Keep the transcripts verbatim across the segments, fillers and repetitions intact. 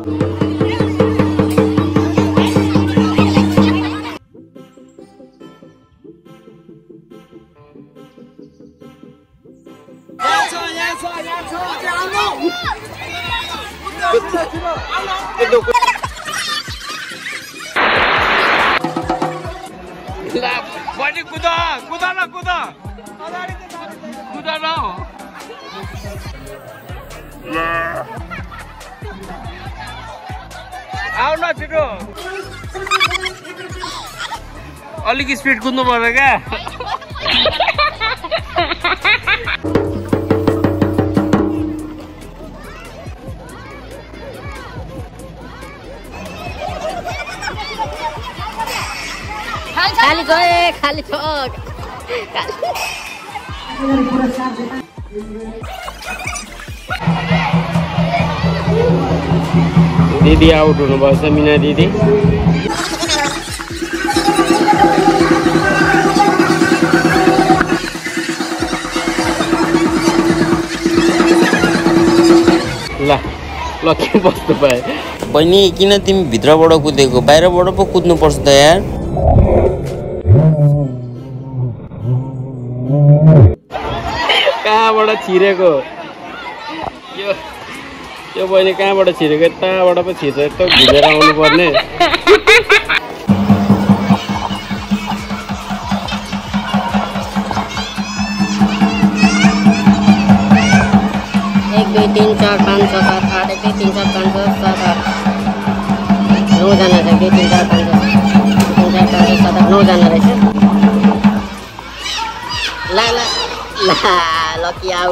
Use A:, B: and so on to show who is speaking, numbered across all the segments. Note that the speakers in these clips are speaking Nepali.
A: बडी कुदा कुदा न कुदा कुदा न आउ न छिटो अलिक स्पिड कुद्नु पर्यो क्या
B: खाली गए खाली छ
A: दिदी आउट हुनुभएछ मिना दिदी ल ल के बस्नु पाए
C: बहिनी किन तिमी भित्रबाट कुदेको बाहिरबाट पो कुद्नु पर्छ त यार
A: कहाँबाट छिरेको यो यो बहिनी कहाँबाट छिरेको यताबाट पो छिर्छ यस्तो घुमेर आउनु पर्ने
B: एक दुई तिन चार पाँच छ सात आठ एक दुई तिन चार पाँच छ सात आठ नौजना छ एक दुई तिन चार पाँच छ तिन चार पाँच छ सात आठ नौजना रहेछ ला ला ला लकी आउट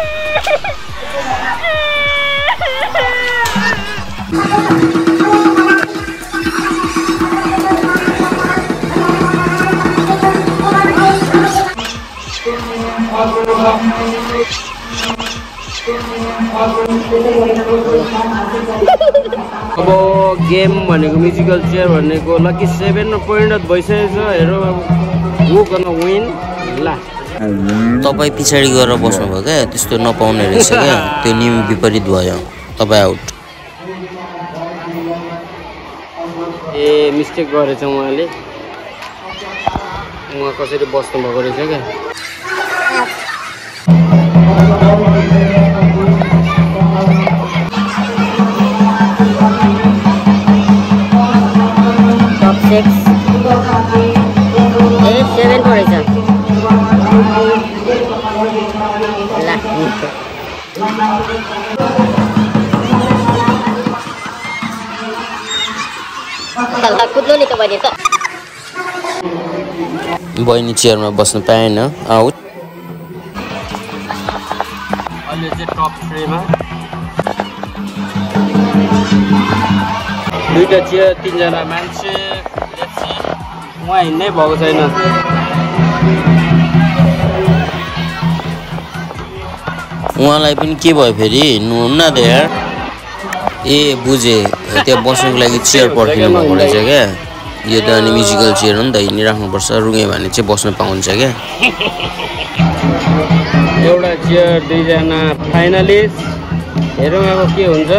A: अब गेम भनेको म्युजिकल चेयर भनेको लकी सेभेनमा परिणत भइसकेको छ हेरौँ अब हु गर्न विन ला
C: तपाईँ पछाडि गएर बस्नुभयो क्या त्यस्तो नपाउने रहेछ क्या त्यो नियम विपरीत भयो तपाईँ आउट
A: ए मिस्टेक गरेछ उहाँले उहाँ कसरी बस्नु भएको रहेछ क्या
B: टप सिक्स ए सेभेन परेछ ला कुद्नु नि त बहिनी त
C: बहिनी चेयरमा बस्नु पाएन आउट
A: अहिले चाहिँ टप थ्रीमा दुईटा चेयर तिनजना मान्छे उहाँ हिँड्नै भएको छैन
C: उहाँलाई पनि के भयो फेरि हिँड्नुहुन्न त यार ए बुझे त्यहाँ बस्नुको लागि चेयर पर्खिनु भएको रहेछ क्या यो त अनि म्युजिकल चेयर हो नि त हिँडिराख्नुपर्छ रुँग्यो भने चाहिँ बस्न पाउँछ क्या
A: एउटा चेयर दुईजना फाइनलिस्ट हेरौँ अब के हुन्छ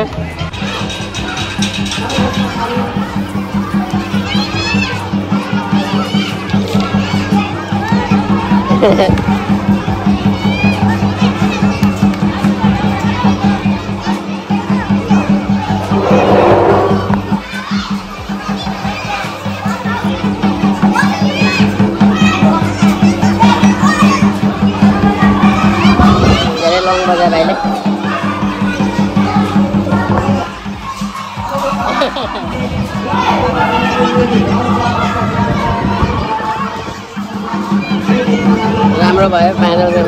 B: राम्रो भयो फाइनल गेम